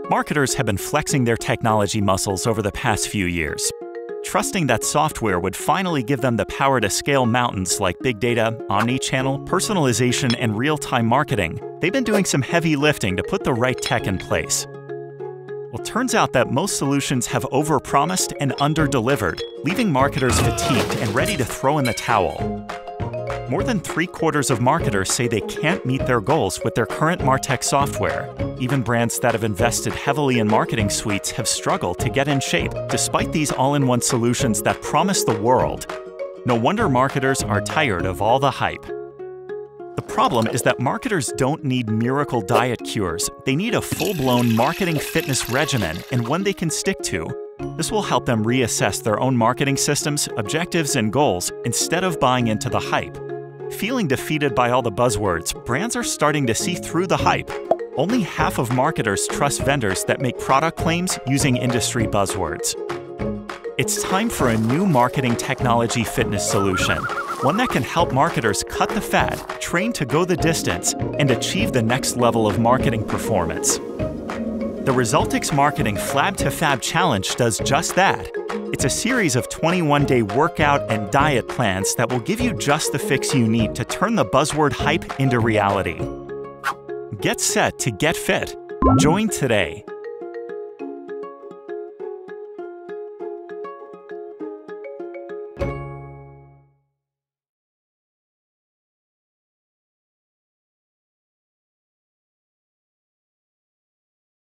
Marketers have been flexing their technology muscles over the past few years. Trusting that software would finally give them the power to scale mountains like big data, omni-channel, personalization, and real-time marketing, they've been doing some heavy lifting to put the right tech in place. Well, turns out that most solutions have overpromised and under-delivered, leaving marketers fatigued and ready to throw in the towel. More than 3/4 of marketers say they can't meet their goals with their current MarTech software. Even brands that have invested heavily in marketing suites have struggled to get in shape, despite these all-in-one solutions that promise the world. No wonder marketers are tired of all the hype. The problem is that marketers don't need miracle diet cures. They need a full-blown marketing fitness regimen and one they can stick to. This will help them reassess their own marketing systems, objectives, and goals instead of buying into the hype. Feeling defeated by all the buzzwords, brands are starting to see through the hype. Only half of marketers trust vendors that make product claims using industry buzzwords. It's time for a new marketing technology fitness solution, one that can help marketers cut the fat, train to go the distance, and achieve the next level of marketing performance. The Resulticks Marketing Flab to Fab Challenge does just that. It's a series of 21-day workout and diet plans that will give you just the fix you need to turn the buzzword hype into reality. Get set to get fit. Join today.